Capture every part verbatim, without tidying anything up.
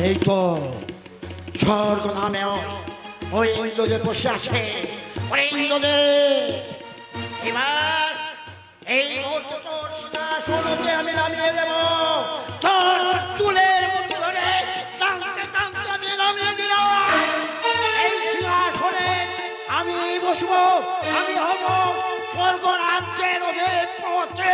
এই তো স্বর্গ নামেও ওই ইন্দ্রদেব বসে আছে। ওরে ইন্দ্রদেব, এবার এই মুহূর্তে তোর সিংহাসনকে আমি নামিয়ে দেব। তোর চুলের মতো ধরে টানতে টানতে আমি নামিয়ে দিলাম। এই সিংহাসনে আমি বসবো, আমি হব স্বর্গ রাজ্যের অধিপতি।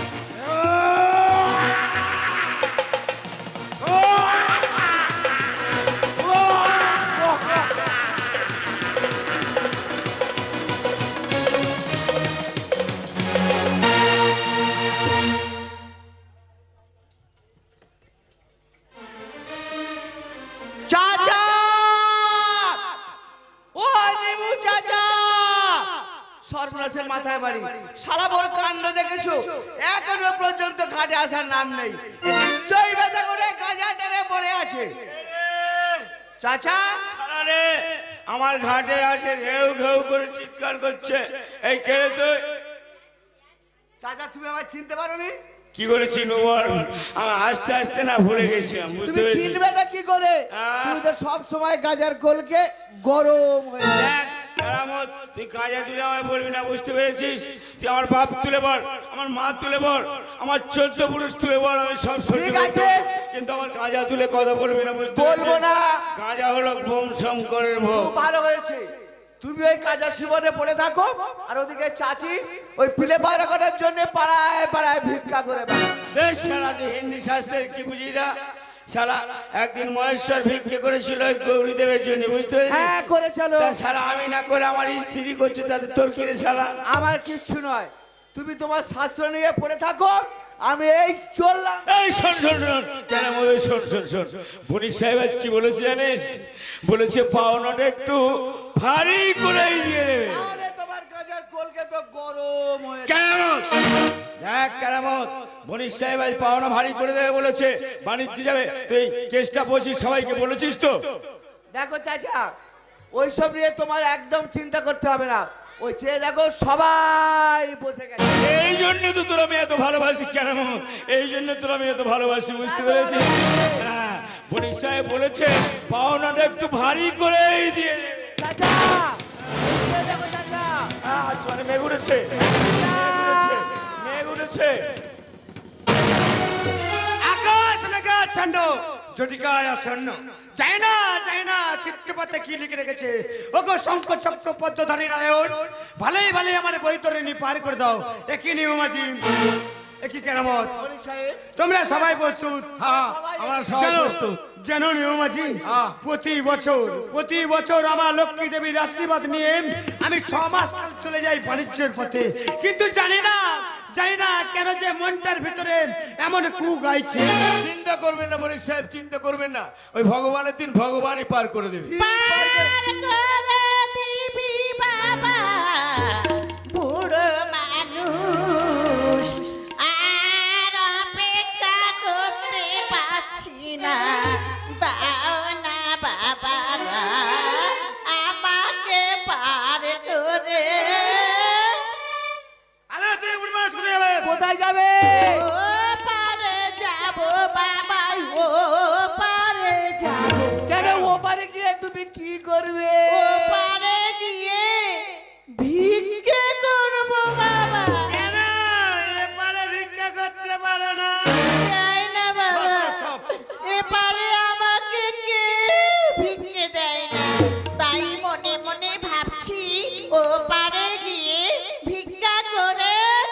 সর্বনাশের মাথায় বাড়ি, শালা বড় কাণ্ড দেখেছো, এখনো পর্যন্ত ঘাটে আসার নাম নেই। নিশ্চয়ই ব্যথা করে গাঁজা টেনে পড়ে আছে। চাচা শালা রে, আমার ঘাটে আসে ঘেউ ঘেউ করে চিৎকার করছে। এই কেড়ে তো চাচা, তুমি আমার চিনতে পারোনি? কি করে চিনবো বল? আমি আস্তে আস্তে না ভুলে গেছিলাম। বুঝতে তুমি পেরেছি। চিনবে না কি করে? তুমি তো সব সময় গাজার কোলকে গরম হয়ে দেখ কেরামত, তুই কাজে তুলে আমায় বলবি না, বুঝতে পেরেছিস? তুই আমার বাপ তুলে বল, আমার মা তুলে বল, আমার চোদ্দ পুরুষ তুলে বল, আমি সব সহ্য ঠিক করব। আছে। কিন্তু আমার গাঁজা তুলে কথা বলবি না, বুঝতে বলবো পেরেছিস? না। গাঁজা হলো বোম শঙ্করের ভোগ। খুব ভালো হয়েছে, তুমি ওই কাজা জীবনে পড়ে থাকো, আর ওদিকে চাচি ওই পিলে বাইরে করার জন্য পাড়ায় পাড়ায় ভিক্ষা করে বেড়ায়। দেশ সারা যে হিন্দি শাস্ত্রের কি বুঝি না, শালা একদিন মহেশ্বর ভিক্ষে করেছিল ওই গৌরীদেবের জন্য, বুঝতে পেরেছিস? হ্যাঁ করেছিল। তা শালা আমি না করে আমার স্ত্রী করছে, তাতে তোর কি রে শালা? আমার কিচ্ছু নয়, তুমি তোমার শাস্ত্র নিয়ে পড়ে থাকো, আমি এই চললাম। এই শোন শোন শোন, কেন মধ্যে শোন শোন শোন, বনি সাহেব আজ কি বলেছে জানিস? বলেছে পাওনাটা একটু ভারী করেই দিয়ে দেবে। আরে তোমার গাজার কোলকে তো গরম হয়ে কেরামত, দেখ কেরামত, বনি সাহেব আজ পাওনা ভারী করে দেবে বলেছে, বাণিজ্য যাবে। তুই কেসটা বলছিস, সবাইকে বলেছিস তো? দেখো চাচা, ওইসব নিয়ে তোমার একদম চিন্তা করতে হবে না। ওই চেয়ে দেখো সবাই বসে গেছে। এই জন্য তো তোর আমি এত ভালোবাসি কেরামত, এই জন্য তোর আমি এত ভালোবাসি, বুঝতে পেরেছিস? হ্যাঁ, বনি সাহেব বলেছে পাওনাটা একটু ভারী করেই দিয়ে দেবে। চাচা এই দেখো চাচা, আসমানে মেঘ উঠেছে, মেঘ উঠেছে। আকাশ মেঘাচ্ছন্ন, জটিকায় আসন্ন। যাই না যাই না, চিত্রপথে কি লিখে রেখেছে? ওগো শঙ্খ চক্র পদ্মধারী নারায়ণ, ভালোই ভালোই আমার বৈতরণী পার করে দাও। একই নিয়মাজি, একই কেরামত। তোমরা সবাই প্রস্তুত? হ্যাঁ, আমরা সবাই প্রস্তুত। জানো নিয়মাজি, প্রতি বছর প্রতি বছর আমার লক্ষ্মী দেবীর আশীর্বাদ নিয়ে আমি ছ মাস কাল চলে যাই বাণিজ্যের পথে, কিন্তু জানি না জানি না কেন যে মনটার ভিতরে এমন কু গাইছে। চিন্তা করবেন না মনিক সাহেব, চিন্তা করবেন না, ওই ভগবানের দিন ভগবানই পার করে দেবে। পার করে দিবি বাবা, বুড়ো মানুষ আর অপেক্ষা করতে পারছি না। দাও না বাবা, আমাকে পার করে। আরে তুই বুড়ো মানুষ কোথায় যাবে? কোথায় যাবে? ও পারে যাব বাবা, ও পারে যাব। কেন ওপারে গিয়ে তুমি কি করবে? ও পারে গিয়ে ভিক্ষে করব বাবা। কেন এপারে ভিক্ষা করতে পারে না? যাই না বাবা, এপারে আমাকে কেউ ভিক্ষে দেয় না, তাই মনে মনে ভাবছি ও পারে গিয়ে ভিক্ষা করে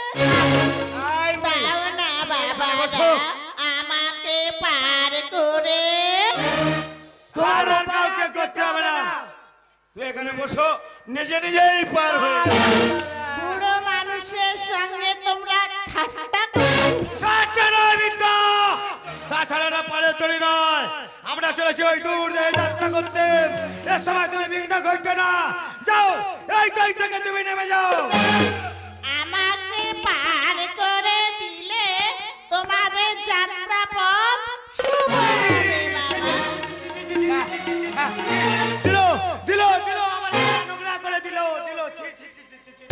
দাও না বাবা, আমাকে পার করে। তোমার আর কাউকে করতে হবে না, তুই এখানে বসো, নিজে নিজেই পার হয়ে যাবে। বুড়ো মানুষের সঙ্গে তোমরা ঠাট্টা করছো। কাটতে নয় বিদ্যা, তাছাড়া না পারে তৈরি নয়। আমরা চলেছি ওই দূর দেহে যাত্রা করতে, এর সময় তুমি বিঘ্ন ঘটবে না। যাও, এই দই থেকে তুমি নেমে যাও। আমাকে পার করে দিলে তোমাদের যাত্রা পথ শুভ হবে বাবা। দিল দিল দিল, আমার নোংরা করে দিল দিল। ছি ছি ছি ছি ছি।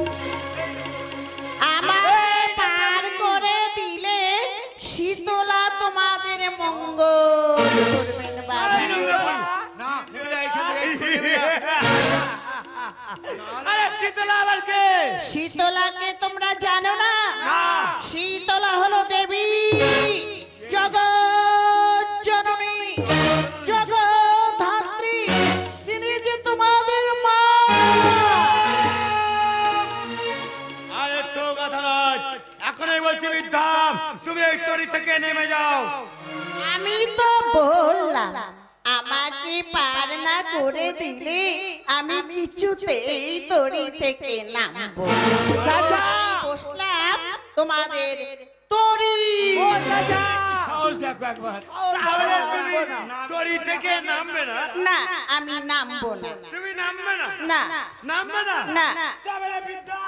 আমাকে পার করে দিলে শীতলা তোমাদের মঙ্গল করবে শীতলাকে তোমরা জানো না? না। শীতলা হলো দেবী, জগৎ জননী, জগৎ ধাত্রী, তিনি যে তোমাদের মা। আরে তো কথা নয়, এখনই বলছি বিদ্যাম, তুমি এই তরি থেকে নেমে যাও। আমি তো বললাম আমাকে পার না করে দিলে আমি কিছুতেই তরি থেকে নামবো। চাচা বসলাম তোমাদের তরি। সাহস দেখো একবার। তাহলে তুমি তরি থেকে নামবে না? না, আমি নামবো না। তুমি নামবে না? না নামবে না? না। তাহলে বিদ্যা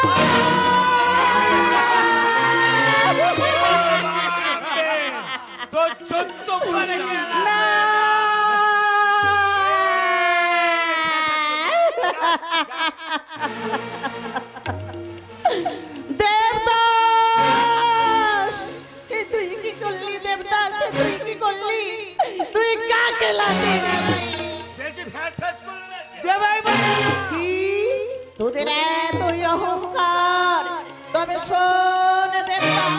তো চোদ্দ পারে গেল। না। দেবদাস, এ তুই কি করলি? দেবদাস, এ তুই কি করলি? তুই কাকে লাথি মারলি? বেশি ফ্যাস ফ্যাস করলে না। কি তোদের এতই অহংকার? তবে শোন দেবতা,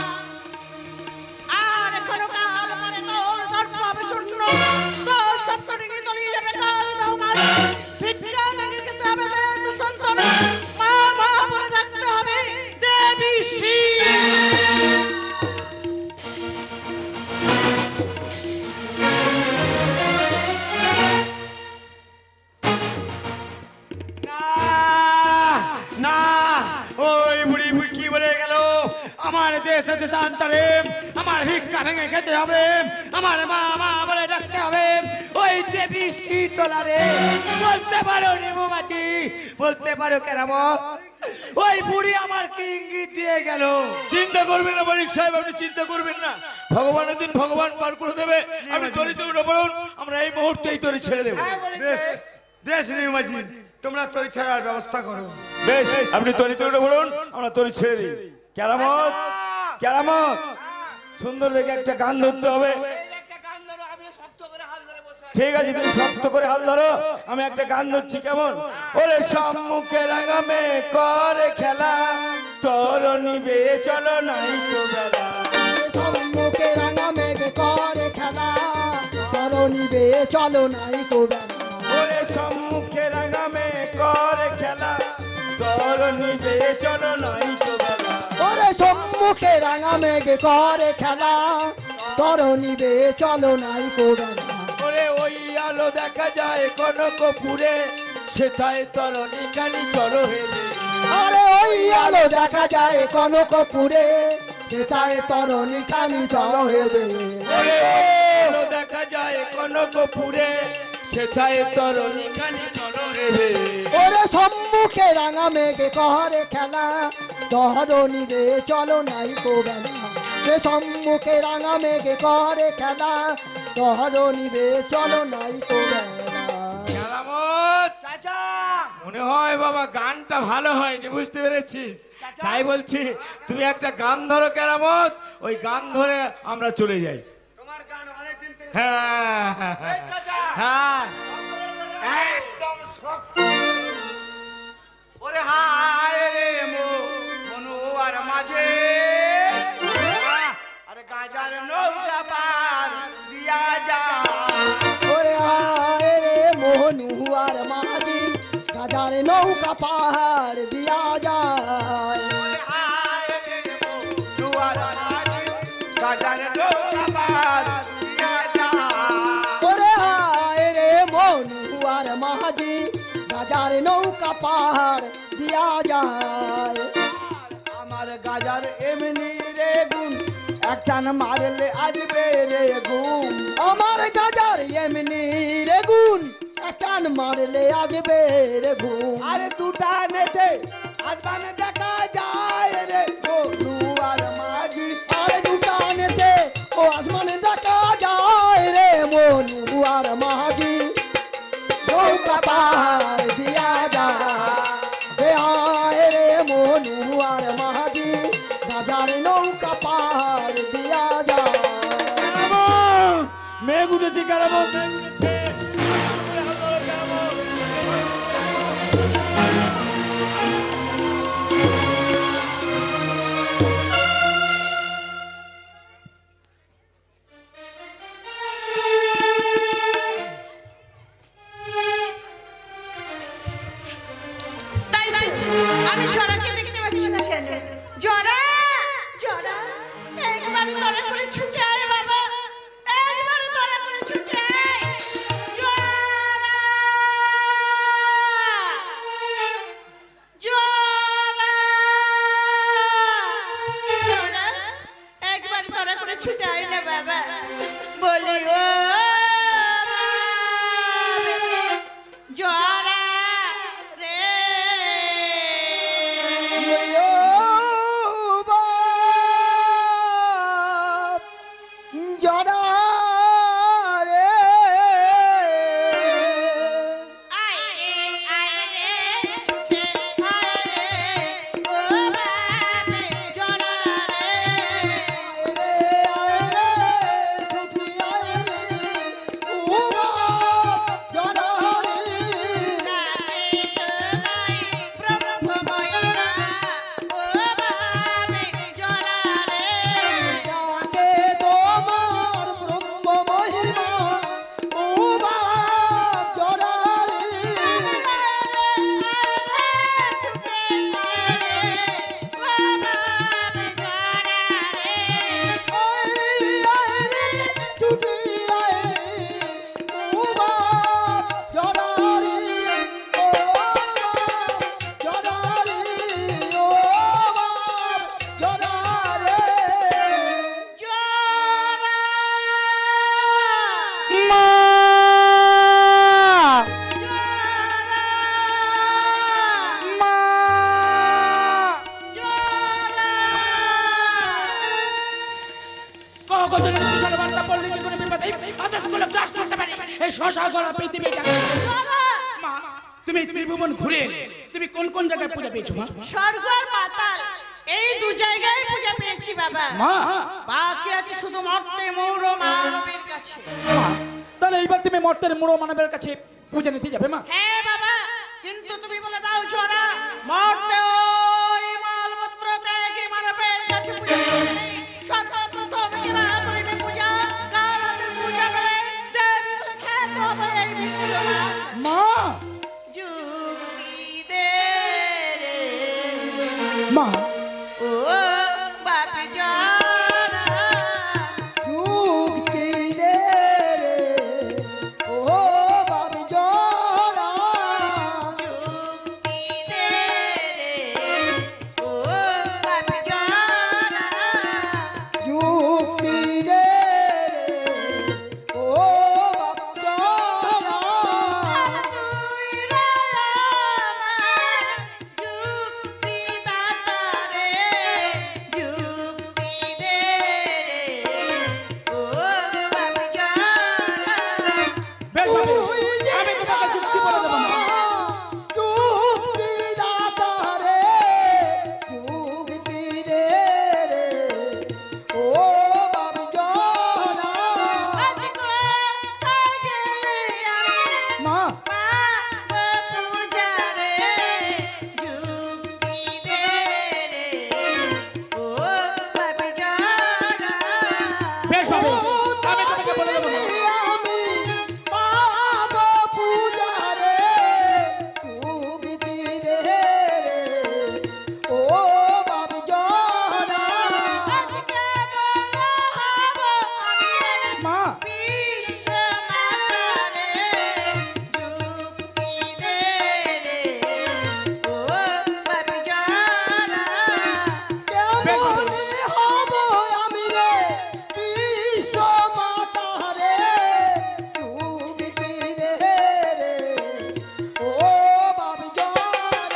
আর এখনো কাল মানে তোর দর্প হবে চূর্ণ, তোর সব ডিঙি তলিয়ে যাবে কাল দাও মারে। ভিক্ষা মাগিয়ে খেতে হবে দেব সন্তান, মা মা বলে ডাকতে হবে দেবী শিব। না, ওই বুড়ি বুড়ি কি বলে গেল? আমার দেশে দেশান্তরে আমার ভিক্ষা ভেঙে খেতে হবে, আমার মা মা বলে ডাকতে হবে ওই দেবী শীতলা রে। বলতে পারো নিমুমাছি, বলতে পারো কেরামত, ওই বুড়ি আমার কি ইঙ্গিত দিয়ে গেল? চিন্তা করবেন না মালিক সাহেব, আপনি চিন্তা করবেন না। ভগবানের দিন ভগবান পার করে দেবে। আপনি তরিতে উঠে পড়ুন, আমরা এই মুহূর্তেই তরি ছেড়ে দেবো। বেশ বেশ নিমুমাছি, তোমরা তরি ছাড়ার ব্যবস্থা করো। বেশ, আপনি তরিতে উঠে পড়ুন, আমরা তরি ছেড়ে দিই। কেরামত, কেরামত, সুন্দর দেখে একটা গান ধরতে হবে। ঠিক আছে, তুমি শক্ত করে হাল ধরো, আমি একটা গান ধরছি। কেমন? ওরে সম্মুখে রাঙামে করে খেলা, তোর নিবে চলো নাই তো বেলা। সম্মুখে রাঙা মেঘ করে খেলা, তোর নিবে চলো নাই কো বেলা। ওরে সম্মুখে রাঙামে করে খেলা, তোর নিবে চলো নাই তো বেলা। ওরে সম্মুখে রাঙা মেঘ করে খেলা, তোর নিবে চলো নাই কো বেলা। ওরে ওই আলো দেখা যায় কোন কপুরে, সেটাই তরণী কানি চলো হেলে। আরে ওই আলো দেখা যায় কনকপুরে, সেটাই তরণী খানি চলো হেবে। ওরে আলো দেখা যায় কোন কপুরে, সেটাই তরণী কানি চলো হেলে। ওরে সম্মুখে রাঙা মেঘ করে খেলা, তোর নিবে চলো নাই কো বেলা। সে সম্মুখে রাঙা মেঘ করে খেলা, তোর নিবে চলো নাই কো বেলা। কেরামত, মনে হয় বাবা গানটা ভালো হয়নি, বুঝতে পেরেছিস? তাই বলছি তুমি একটা গান ধরো কেরামত, ওই গান ধরে আমরা চলে যাই। তোমার গান অনেকদিন থেকে হ্যাঁ হ্যাঁ, হ্যাঁ একদম শক্ত। ওরে হায় রে মো মনু আর মাঝে, আরে গাজার নৌকা পার দিয়া যা। ওরে আয় রে মোহনু আর মাঝি, গাজার নৌকা পাহাড় দিয়া যায়। ওরে হায় রে মনু আর মাঝে, গাজার নৌকা পার দিয়া যা। ওরে আয় রে মোহনু আর মাঝি, গাজার নৌকা পাহাড় দিয়া যায়। আমার গাজার এমনি রে গুণ, একটান মারলে আসবে রে গুণ। আমার গাজার এমনি রে গুণ, টান মারলে আসবে রে ঘুম। আরে দুটা নেতে আসবান দেখা যায় রে মনু আর মাঝি। আরে দুটা নেতে ও আসমানে দেখা যায় রে মনু আর মাঝি। নৌকা পাহাড় দিয়া যায় আয় রে মনু আর মাঝি, বাজার নৌকা পাহাড় দিয়া যায়। মেঘ উঠেছে কেরামত, মেঘ উঠেছে। করে ছুটে আয় বাবা, একবার ধরা করে ছুটে আয়। জোয়ারা! জোয়ারা! জোয়ারা! একবার ধরা করে ছুটে আয় না বাবা, বলি ও জোয়ারা রে। ও বাপ জরা রে, আয় রে আয় রে ছুটে আয় রে, ও বাবা জোয়ারা রে। রে আয় রে ছুটি আয় রে, ও বাপ জরা রে। ডাকে তোমায় প্রভু মহিমা, ও বাবা জোয়ারা রে। ডাকে তোমার ব্রহ্ম মহিমা, ও বাপ জরা রে। তুমি ত্রিভুবন ঘুরে তুমি কোন কোন জায়গায় পূজা পেয়েছো মা? স্বর্গ আর পাতাল এই দু জায়গায় পূজা পেয়েছি বাবা। মা বাকি আছে শুধু মর্তে মৌর মানবের কাছে। তাহলে এইবার তুমি মর্তের মুড়ো মানবের কাছে পূজা নিতে যাবে মা? হ্যাঁ বাবা, কিন্তু তুমি বলে দাও জোড়া মর্তে ওই মালমূত্র ত্যাগী মানবের কাছে পূজা করবে। সর্বপ্রথম কিভাবে করিবে পূজা? কারণ পূজা করে দেব বলে খ্যাত হবে এই বিশ্বনাথ। মা যুক্তি দে রে মা ও বাপ জোড়া, যুক্তি দে রে, ও বাপ জরা। যুক্তি দে রে ও বাপ জোড়া। যুক্তি দে রে, ও বাপ জরা। তুই রে আমার যুক্তি দাতা রে, যুক্তি দে রে ও বাপ জোড়া। বেশ ভাবে আমি তোমাকে যুক্তি বলে দেবো মা। যুক্তি দাতা রে, যুক্তি দে রে, ও বাপ জরা। আজকে তাই গেলে আমি মা পাপ পূজা রে, যুক্তি দে রে ও বাপ জোড়া। বেশ ভাবে আমি তোমাকে বলে দেবো মা। আমি পাপ পূজা রে, যুক্তি দে রে, ও বাপ জরা। আজকে বলো হব আমি মা বিশ্ব মাতা রে, যুক্তি দে রে ও বাপ জোড়া। কেমনে হব আমি রে বিশ্ব মাতা রে, যুক্তি দে রে, ও বাপ জরা।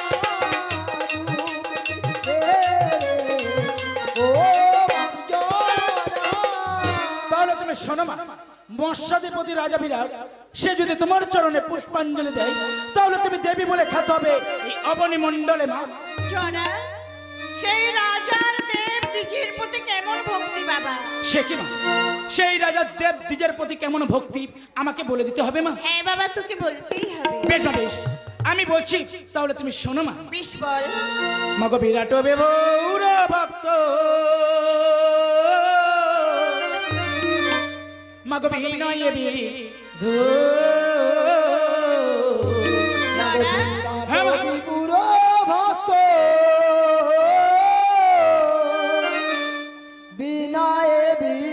যুক্তি দে রে, ও বাপ জরা। তাহলে তুমি শোনো মা, মৎস্যাধিপতি রাজা বিরাট সে যদি তোমার চরণে পুষ্পাঞ্জলি দেয় তাহলে তুমি দেবী বলে খ্যাত হবে এই অবনী মণ্ডলে মা। জোড়া, সেই রাজার দেব দ্বিজের প্রতি কেমন ভক্তি বাবা? সে কি মা, সেই রাজা দেব দ্বিজের প্রতি কেমন ভক্তি আমাকে বলে দিতে হবে মা। হ্যাঁ বাবা, তোকে বলতেই হবে। বেশ না বেশ আমি বলছি, তাহলে তুমি শোনো মা। বিশ বল। মগ বিরাট বেবৌর ভক্ত মগ বিনয় বিধু জোড়া, হ্যাঁ মা। পুরো ভক্ত বিনায়ে বি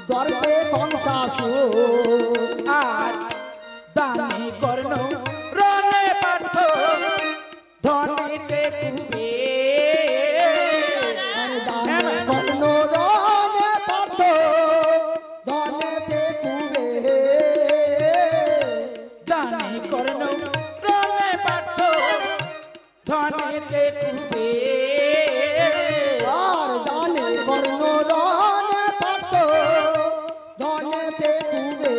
দর্পে কংসাসুর আর দানি কর্ণ রণে পার্থ ধনেতে কুবে দানে কর্ণ রণে পার্থ ধনেতে কুবে দানি কর্ণ রণে পার্থ ধনেতে কুবে আর দানে কর্ণ রণে পার্থ ধনেতে কুবে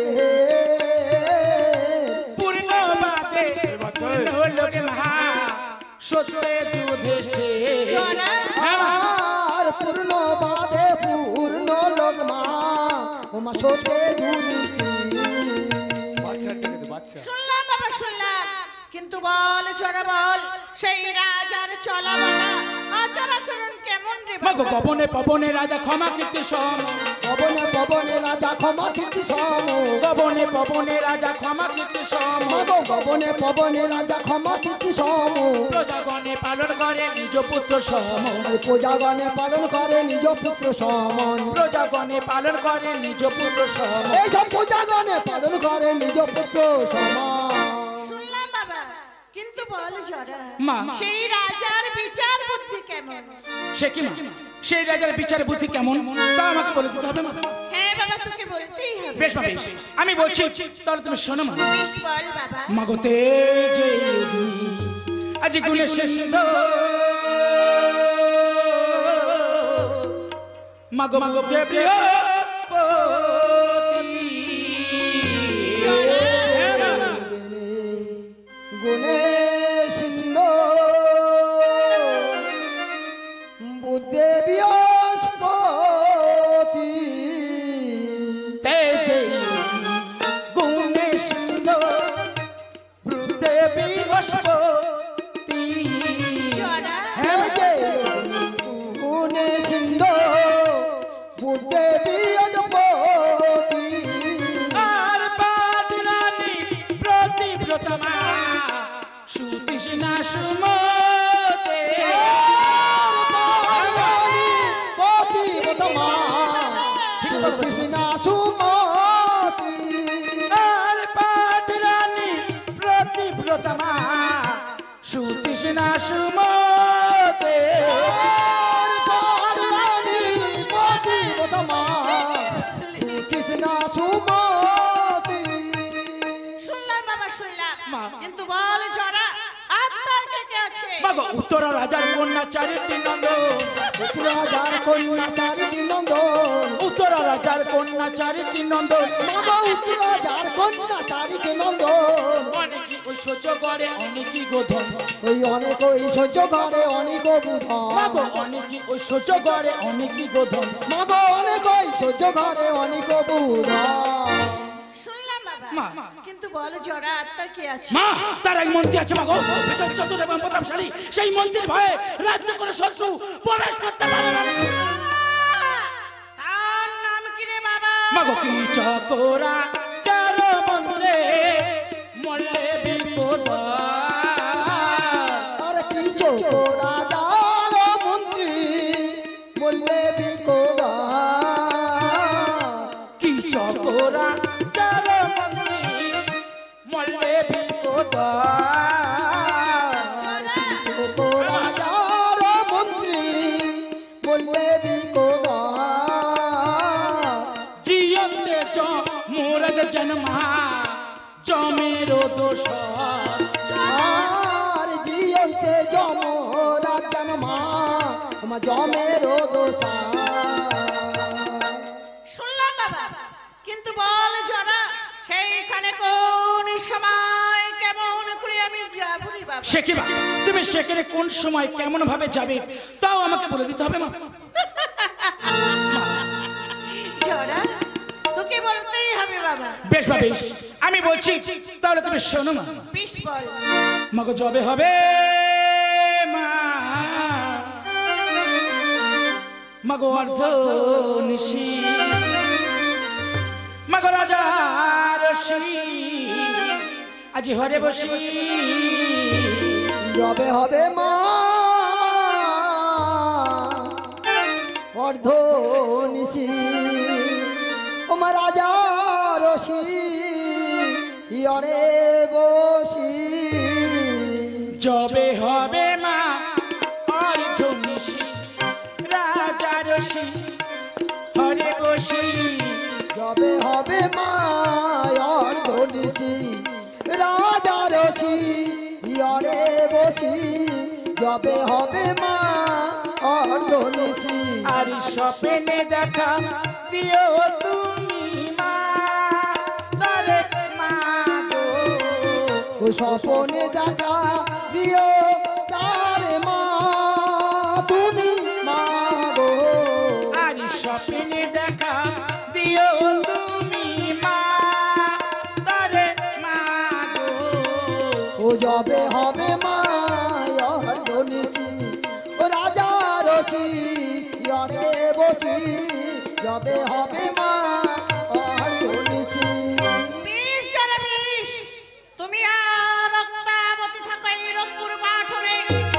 পূর্ণবাদে পূর্ণ লোকে মহা সত্যে যুধিষ্ঠির আর পূর্ণ বাদে পূর্ণ লোক মা ওমা সতে শুনলাম বাবা শুনলাম, কিন্তু বল চরা বল সেই রাজার চলা বলা আচার আচরণ কেমন রে মাগো বাবা? গবনে পবনে রাজা ক্ষমা কীর্তি সম পবনে পবনে রাজা ক্ষমা কীর্তি সম গবনে পবনে রাজা ক্ষমা কীর্তি সম মাগো পবনে পবনে রাজা ক্ষমা কীর্তি সম প্রজাগণে পালন করে নিজ পুত্র সম প্রজাগণে পালন করে নিজ পুত্র সমন প্রজাগণে পালন করে নিজ পুত্র সম এই সব প্রজাগণে পালন করে নিজ পুত্র সমান শুনলাম বাবা, কিন্তু বল চরা মা। সেই রাজার বিচার বুদ্ধি কেমন? সে কি মা সেই রাজার বিচার বুদ্ধি কেমন তা আমাকে বলে দিতে হবে মা হ্যাঁ বাবা, তোকে বলতেই হবে। বেশ মা বেশ আমি বলছি তাহলে তুমি শোনো মা বেশ বল বাবা। মাগতে যে অগ্নি আজ গুণে সিন্ধ মাগো মাগো প্রিয় গুণে সিন্ধ বুদ্ধে বৃহস্পতি তেজে গুণে সিন্ধ বৃদ্ধে বৃহস্পতি চরা গুণে সিন্ধ বুদ্ধে বৃহস্পতি আর পাটরানি প্রতিব্রতমা সুতৃষ্ণা সুমতে আর পাটরানি প্রতিব্রতমা সুতৃষ্ণা সুমতে শুনলাম বাবা শুনলাম, মা। কিন্তু বল চরা আত্মার কে কে আছে? মাগো উত্তর রাজার কন্যা চারিটি নন্দন রাজার কন্যা চারিটি নন্দন উত্তর রাজার কন্যা চারিটি নন্দন রাজার কন্যা চারিটি নন্দন অনেকই ওই সহ্য করে অনেকই গোধন ওই অনেক ওই সহ্য করে অনেক বুধন মাগো অনেকই ওই সহ্য করে অনেকই গোধন মাগো অনেক ওই সহ্য করে অনেক বুধন শুনলাম মা। বাবা, কিন্তু বল চরা আত্মার কে আছে? মা তার এক মন্ত্রী আছে মাগো ভীষণ চতুর এবং প্রতাপশালী সেই মন্ত্রীর ভয়ে রাজ্য করে শত্রু প্রবেশ করতে পারে না তার নাম কি রে বাবা? মাগো কি চকরা চার মন্ত্রে মলে বিপদ আর কি চোখ রাজার মন্ত্রী বললে বিকোবা কি চকরা চার মন্ত্রী মলে বিপদ চোখ রাজার মন্ত্রী বললে বিকোবা জিয়ন্তে চ মোরজ জন্মা জমের দোষ আর জিয়ন্তে জম রাজন মা মা জমের দোষা শুনলাম বাবা, কিন্তু বল চরা সেইখানে কোন সময় কেমন করে আমি যাব রে বাবা? সে কি বা? তুমি সেখানে কোন সময় কেমন ভাবে যাবে তাও আমাকে বলে দিতে হবে মা চরা তোকে বলতেই হবে বাবা। বেশ বা বেশ আমি বলছি তাহলে তুমি শোনো মা বিশ বল। মাগো জবে হবে মা মাগো অর্ধ নিশি মাগো রাজা রশি আজি হরে বসি যবে হবে মা অর্ধ নিশি ওমা রাজা রশি ইয়রে বসি যবে হবে মা অর্ধনিশি রাজা রশি হরে বসি যবে হবে মায়ার ধনিসি রাজা রশি ইয়রে বসি যবে হবে মা অর্ধনিসি আর স্বপ্নে দেখা দিও তুমি মা তারে মা গো ও স্বপনে দেখা দিও তারে মা তুমি মা গো আর স্বপ্নে দেখা দিও তুমি মা তারে মা গো ও যবে হবে মায়ার ধনিসি ও রাজা রশি ইয়রে বসি যবে হবে মা অর্ধনিসি বিষ জরে বিষ, তুমি আর রক্তাবতী থাকো এই রংপুর মাঠনে।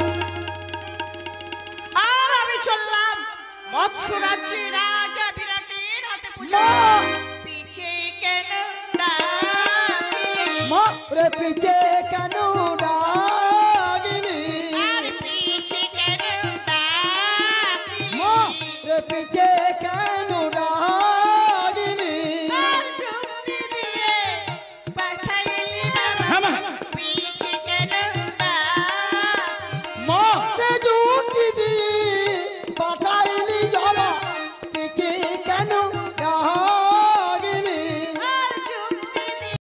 আর আমি চললাম মৎস্য রাজ্যে রাজা বিরাটের হাতে পুজো। পিছে কেন ডাকিলি? রে পিছে কেন ডাকিলি আর পিছে কেন ডাকিলি? রে পিছে কেন ডাকিলি